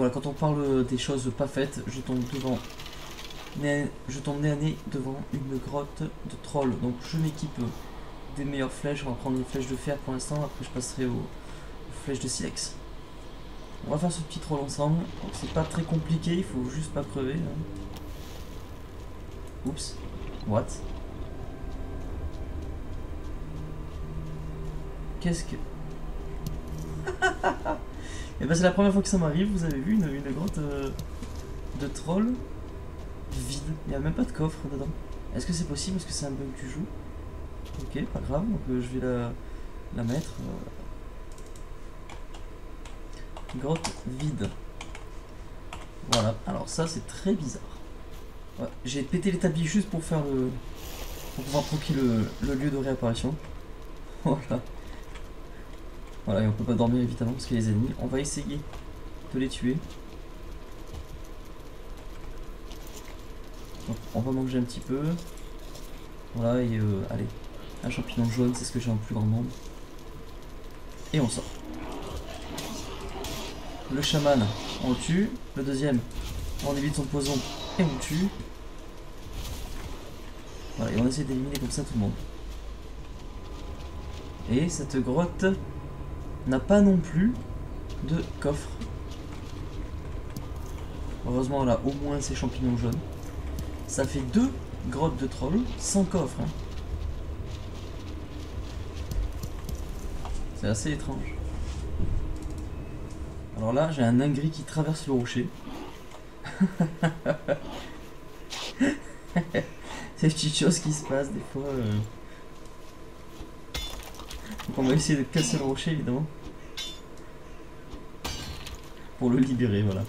Voilà, quand on parle des choses pas faites, je tombe nez à nez devant une grotte de trolls. Donc je m'équipe des meilleures flèches. On va prendre des flèches de fer pour l'instant. Après je passerai aux flèches de silex. On va faire ce petit troll ensemble. Donc c'est pas très compliqué, il faut juste pas crever. Hein. Oups. What? Qu'est-ce que... Et ben c'est la première fois que ça m'arrive. Vous avez vu une grotte de troll vide. Il n'y a même pas de coffre dedans. Est-ce que c'est possible? Est-ce que c'est un bug du jeu? Ok, pas grave. Donc je vais la mettre. Grotte vide. Voilà. Alors ça c'est très bizarre. Ouais, j'ai pété l'établi juste pour faire pour pouvoir proquer le lieu de réapparition. Voilà. Voilà, et on peut pas dormir évidemment parce qu'il y a les ennemis. On va essayer de les tuer. Donc, on va manger un petit peu. Voilà, et allez. Un champignon jaune, c'est ce que j'ai en plus grand nombre. Et on sort. Le chaman, on le tue. Le deuxième, on évite son poison et on le tue. Voilà, et on essaie d'éliminer comme ça tout le monde. Et cette grotte n'a pas non plus de coffre. Heureusement, elle a au moins ces champignons jaunes. Ça fait 2 grottes de trolls sans coffre. Hein. C'est assez étrange. Alors là, j'ai un gris qui traverse le rocher. C'est des petites choses qui se passent des fois. Donc on va essayer de casser le rocher évidemment. Pour le libérer, voilà.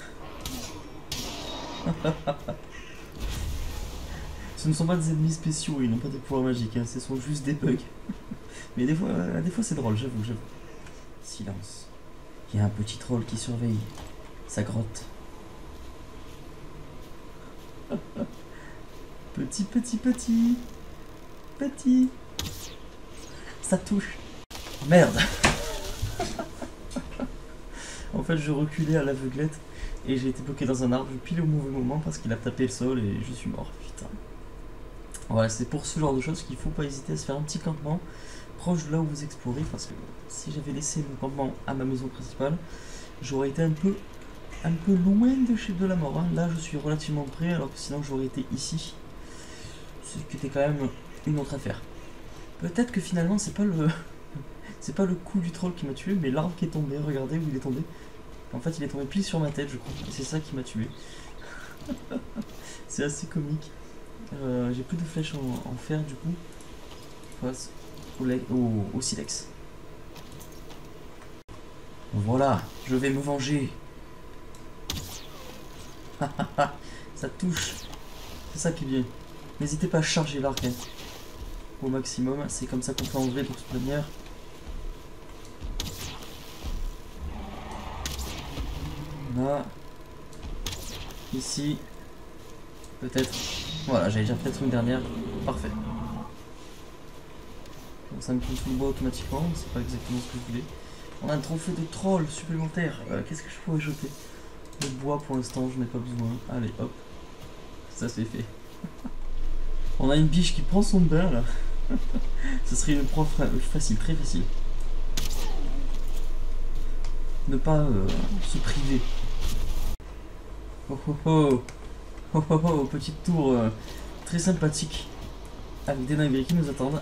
Ce ne sont pas des ennemis spéciaux, ils n'ont pas des pouvoirs magiques, hein, ce sont juste des bugs. Mais des fois c'est drôle, j'avoue. Silence. Il y a un petit troll qui surveille sa grotte. Petit. Ça touche. Merde. En fait, je reculais à l'aveuglette et j'ai été bloqué dans un arbre pile au mauvais moment parce qu'il a tapé le sol et je suis mort. Putain. Voilà, c'est pour ce genre de choses qu'il faut pas hésiter à se faire un petit campement proche de là où vous explorez, parce que si j'avais laissé mon campement à ma maison principale, j'aurais été un peu loin de la mort. Hein. Là, je suis relativement près, alors que sinon j'aurais été ici. Ce qui était quand même une autre affaire. Peut-être que finalement c'est pas le coup du troll qui m'a tué, mais l'arbre qui est tombé. Regardez où il est tombé. En fait, il est tombé pile sur ma tête, je crois. Et c'est ça qui m'a tué. C'est assez comique. J'ai plus de flèches en fer du coup. Face au silex. Voilà, je vais me venger. Ça touche. C'est ça qui est bien. N'hésitez pas à charger l'arc hein, au maximum. C'est comme ça qu'on fait en vrai de toute manière. Là. Ici. Peut-être. Voilà, j'allais dire peut-être une dernière. Parfait. Donc ça me compte tout le bois automatiquement. C'est pas exactement ce que je voulais. On a un trophée de troll supplémentaire. Qu'est-ce que je pourrais jeter? Le bois pour l'instant, je n'ai pas besoin. Allez, hop. Ça c'est fait. On a une biche qui prend son bain là. Ce serait une proie facile, très facile. Ne pas se priver. Oh oh oh. Oh oh oh, petite tour très sympathique. Avec des dingueries qui nous attendent.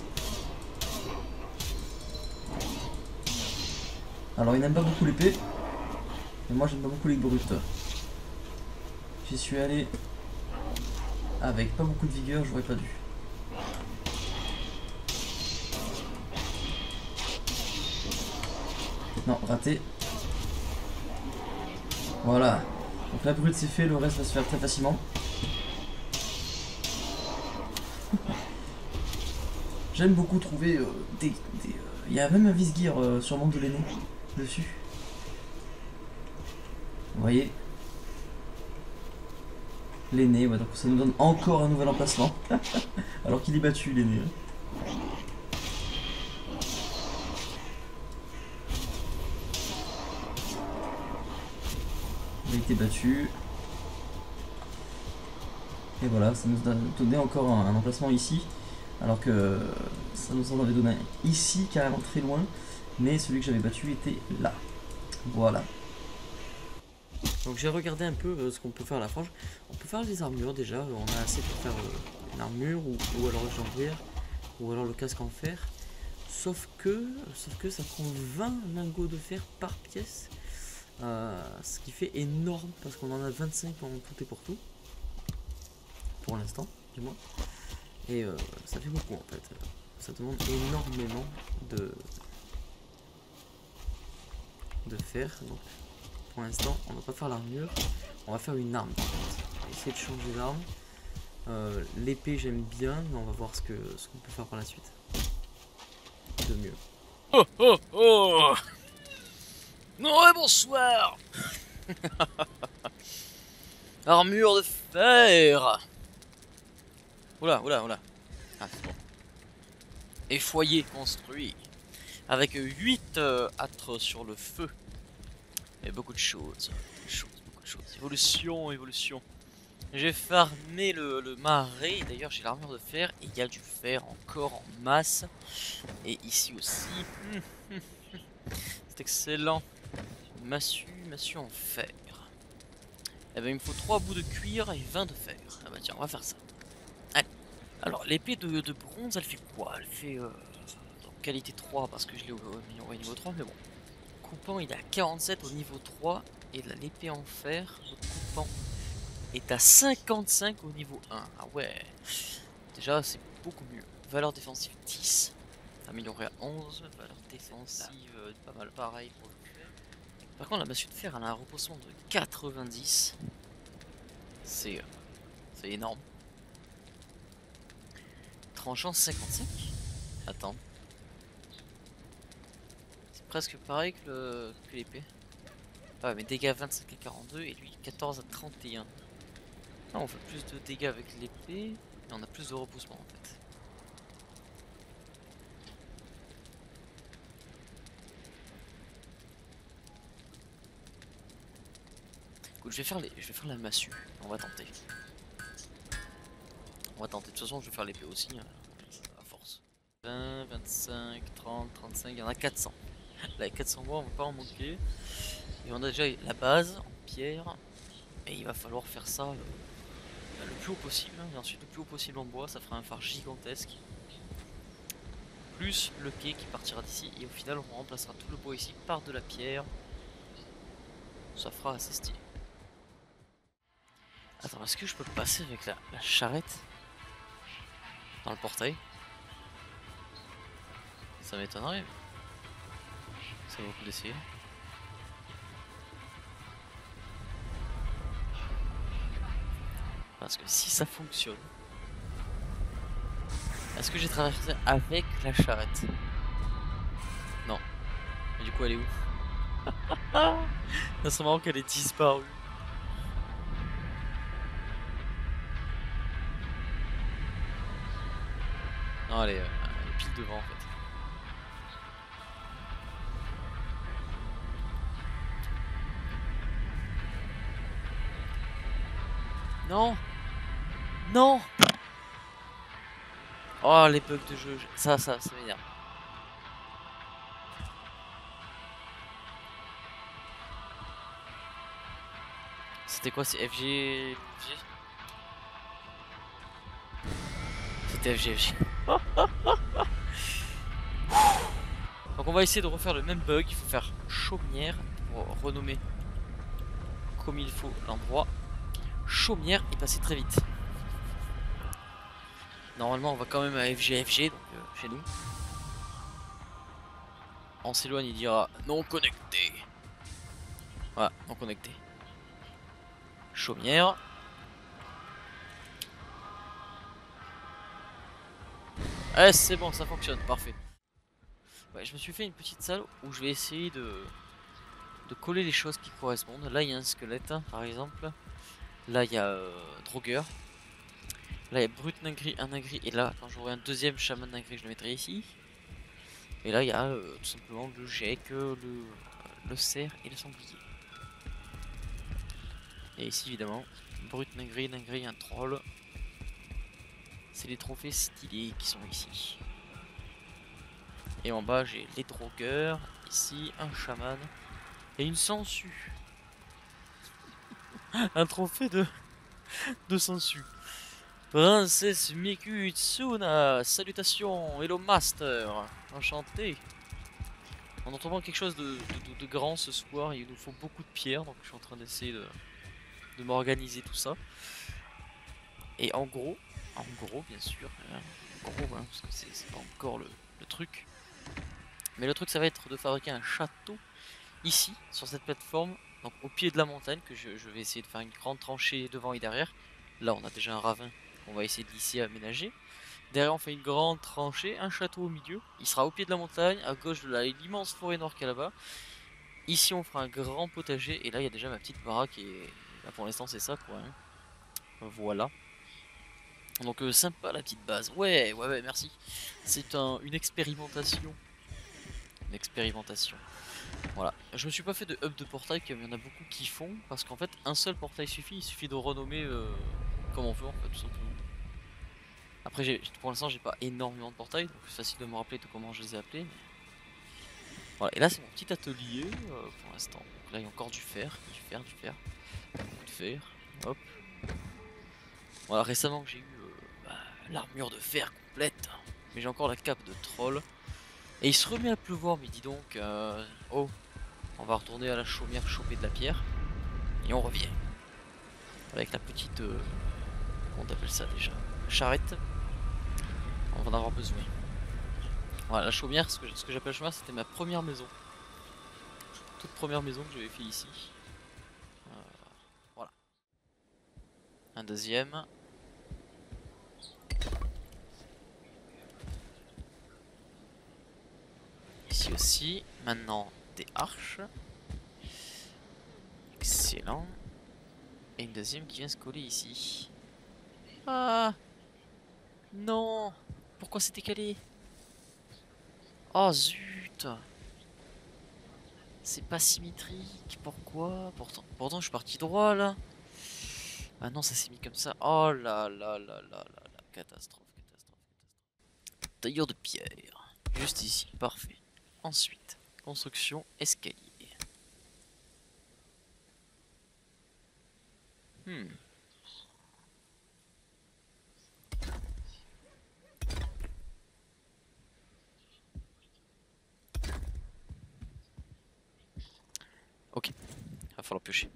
Alors il n'aime pas beaucoup l'épée. Mais moi j'aime pas beaucoup les brutes. J'y suis allé avec pas beaucoup de vigueur, j'aurais pas dû. Non, raté. Voilà. Donc la brute c'est fait, le reste va se faire très facilement. J'aime beaucoup trouver il y a même un vis-gear sûrement de l'aîné dessus. Vous voyez, l'aîné, ouais, donc ça nous donne encore un nouvel emplacement. Alors qu'il est battu l'aîné. été battu. Et voilà, ça nous a donné encore un emplacement ici. Alors que ça nous en avait donné un ici, carrément très loin. Mais celui que j'avais battu était là. Voilà. Donc j'ai regardé un peu ce qu'on peut faire à la forge. On peut faire des armures déjà. On a assez pour faire une armure ou alors le jambière. Ou alors le casque en fer. Sauf que ça prend 20 lingots de fer par pièce. Ce qui fait énorme parce qu'on en a 25 en tout et pour tout. Pour l'instant, du moins. Et ça fait beaucoup en fait. Ça demande énormément de fer. Donc pour l'instant, on va pas faire l'armure. On va faire une arme. En fait. On va essayer de changer d'arme. L'épée j'aime bien, mais on va voir ce qu'on peut faire par la suite. De mieux. Oh oh oh! Ouais, bonsoir! Armure de fer! Oula, oula, oula. Ah, c'est bon. Et foyer construit. Avec 8 âtres sur le feu. Et beaucoup de choses. Beaucoup de choses. Évolution, évolution. J'ai farmé le marais. D'ailleurs, j'ai l'armure de fer. Et il y a du fer encore en masse. Et ici aussi. C'est excellent. Massue en fer. Eh ben, il me faut 3 bouts de cuir et 20 de fer. Ah bah tiens, on va faire ça. Allez. Alors, l'épée de bronze, elle fait quoi? Elle fait qualité 3 parce que je l'ai au niveau 3, mais bon. Coupant, il est à 47 au niveau 3. Et l'épée en fer, le coupant, est à 55 au niveau 1. Ah ouais. Déjà, c'est beaucoup mieux. Valeur défensive 10. Amélioré à 11. Valeur défensive, pas mal pareil pour le fer. Par contre, la massue de fer, elle a un repoussement de 90. C'est énorme. Tranchant 55. Attends. C'est presque pareil que l'épée. Ah ouais, mais dégâts 25 à 42 et lui 14 à 31. Là, on fait plus de dégâts avec l'épée et on a plus de repoussement en fait. Écoute, je vais faire la massue. On va tenter. De toute façon, je vais faire l'épée aussi. À force. 20, 25, 30, 35, il y en a 400. Là, 400 bois, on va pas en manquer. Et on a déjà la base en pierre. Et il va falloir faire ça le plus haut possible. Et ensuite, le plus haut possible en bois, ça fera un phare gigantesque. Plus le quai qui partira d'ici. Et au final, on remplacera tout le bois ici par de la pierre. Ça fera assez stylé. Attends, est-ce que je peux passer avec la charrette dans le portail? Ça m'étonnerait. Ça vaut le coup d'essayer. Parce que si ça fonctionne, est-ce que j'ai traversé avec la charrette? Non. Mais du coup, elle est où? Ça serait marrant qu'elle ait disparu. Non, elle est pile devant en fait. Non! Non! Oh, les bugs de jeu, ça m'énerve. C'était quoi? C'est FG... C'était FG. Donc on va essayer de refaire le même bug. Il faut faire chaumière pour renommer comme il faut l'endroit. Chaumière et passer très vite. Normalement on va quand même à FG donc chez nous. On s'éloigne, il dira non connecté. Voilà, non connecté. Chaumière. Ouais, c'est bon, ça fonctionne, parfait. Ouais, je me suis fait une petite salle où je vais essayer de coller les choses qui correspondent. Là, il y a un squelette, par exemple. Là, il y a Draugr. Là, il y a Brut Nagri, un Nagri. Et là, quand j'aurai un deuxième chaman Nagri, je le mettrai ici. Et là, il y a tout simplement le Gek, le cerf et le sanglier. Et ici évidemment, brut dinguerie, un troll. C'est les trophées stylés qui sont ici. Et en bas j'ai les drogueurs, ici un chaman et une sangsue. Un trophée de sangsue. Princesse Miku Itsuna, salutations, hello master, enchanté. On entend vraiment quelque chose de grand ce soir, il nous faut beaucoup de pierres, donc je suis en train d'essayer de m'organiser tout ça. Et en gros bien sûr, en gros, hein, parce que c'est pas encore le truc. Mais le truc ça va être de fabriquer un château ici, sur cette plateforme, donc au pied de la montagne, que je vais essayer de faire une grande tranchée devant et derrière. Là on a déjà un ravin qu'on va essayer de lisser, aménager. Derrière on fait une grande tranchée, un château au milieu, il sera au pied de la montagne, à gauche de l'immense forêt noire qu'il y a là-bas. Ici on fera un grand potager, et là il y a déjà ma petite baraque, et là pour l'instant c'est ça quoi, hein. Voilà. Donc sympa la petite base, ouais, merci. C'est une expérimentation. Une expérimentation. Voilà, je me suis pas fait de hub de portail comme il y en a beaucoup qui font, parce qu'en fait un seul portail suffit, il suffit de renommer comme on veut en fait tout simplement. Après pour l'instant j'ai pas énormément de portails, donc c'est facile de me rappeler de comment je les ai appelés. Mais... Voilà, et là c'est mon petit atelier pour l'instant. Donc là il y a encore du fer, beaucoup de fer, hop. Voilà, récemment j'ai eu l'armure de fer complète, mais j'ai encore la cape de troll. Et il se remet à pleuvoir, mais dis donc, oh, on va retourner à la chaumière choper de la pierre. Et on revient. Avec la petite, comment on appelle ça déjà, charrette. On va en avoir besoin. Voilà, la chaumière, ce que j'appelle chaumière, c'était ma première maison. Toute première maison que j'avais fait ici. Voilà. Un deuxième. Ici aussi. Maintenant, des arches. Excellent. Et une deuxième qui vient se coller ici. Ah non. Pourquoi c'était calé? Oh zut. C'est pas symétrique, pourquoi? Pourtant je suis parti droit là. Ah non, ça s'est mis comme ça. Oh là là là là là là. Catastrophe. Tailleur de pierre. Juste ici, parfait. Ensuite, construction, escalier. Ok, va falloir piocher.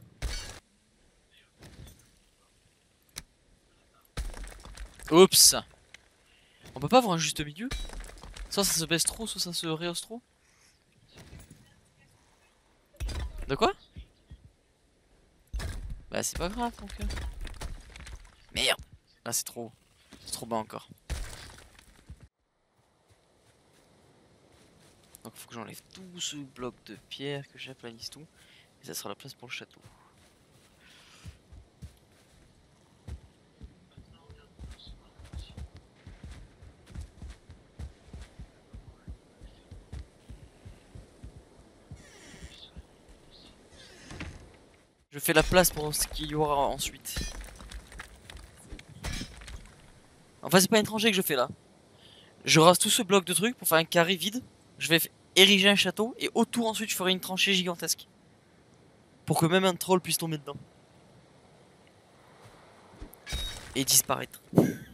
Oups. On peut pas avoir un juste milieu? Soit ça se baisse trop, soit ça se rehausse trop. De quoi? Bah c'est pas grave donc. Merde. Là c'est trop bas encore. Donc faut que j'enlève tout ce bloc de pierre, que j'aplanisse tout. Et ça sera la place pour le château. Je fais la place pour ce qu'il y aura ensuite. Enfin c'est pas une tranchée que je fais là. Je rase tout ce bloc de trucs pour faire un carré vide. Je vais ériger un château et autour ensuite je ferai une tranchée gigantesque. Pour que même un troll puisse tomber dedans. Et disparaître.